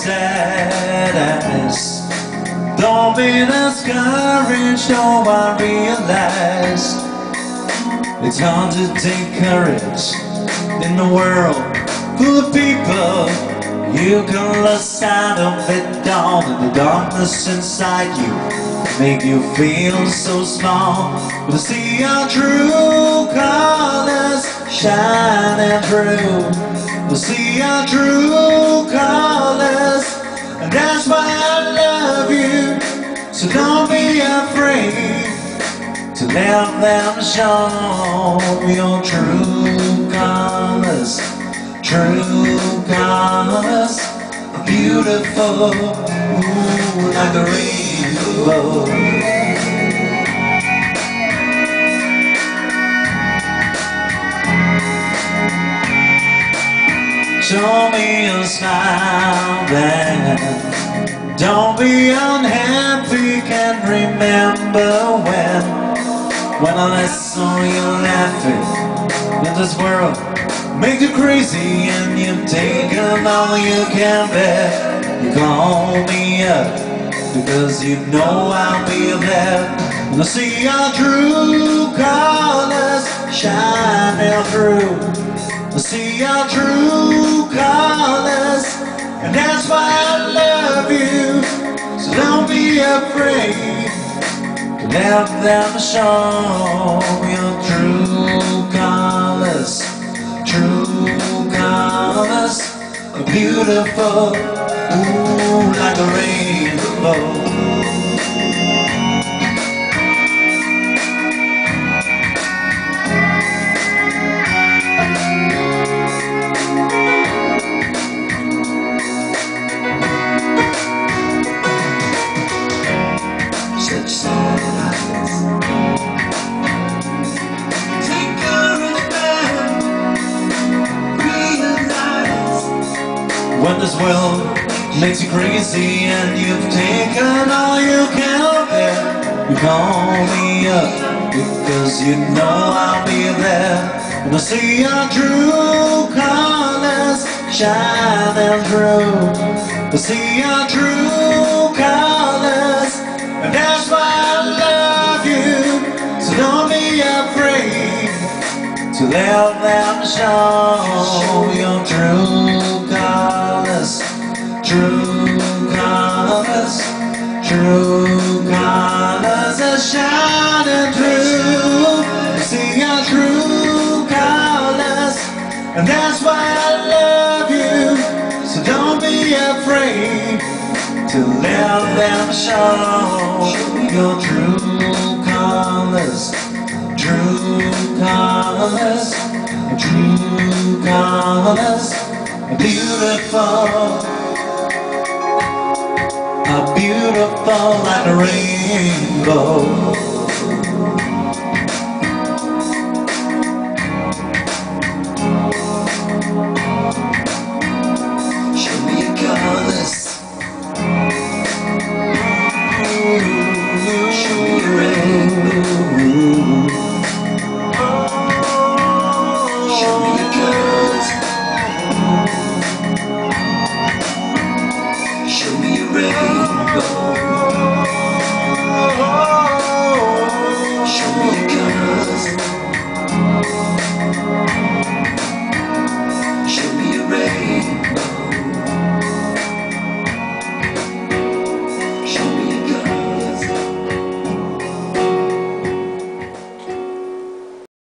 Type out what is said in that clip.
sadness. Don't be discouraged, no one realize it's hard to take courage in a world full of people. You can lose sight of it all, and the darkness inside you make you feel so small. But see our true colors shining through. We'll see our true colors, and that's why I love you. So don't be afraid to let them show your true colors. True colors are beautiful, ooh, like a rainbow. Show me a smile then. Don't be unhappy, can't remember when I last saw you laughing in this world. Make you crazy and you've taken all you can bear. You call me up because you know I'll be there. And I see our true colors shining through. I see our true colors, and that's why I love you. So don't be afraid to let them show your true colors. True colors are beautiful, ooh, like a rainbow. Such sad eyes. Take courage, man. When this world makes you crazy and you've taken all you can bear, you call me up because you know I'll be there. And I see our true colors shining through. I see our true colors, and that's why I love you. So don't be afraid to let them show your true colors. True colors, true colors are shining through. You see our true colors, and that's why I love you. So don't be afraid to let them show your true colors. True colors, true colors are beautiful. Are beautiful like a rainbow.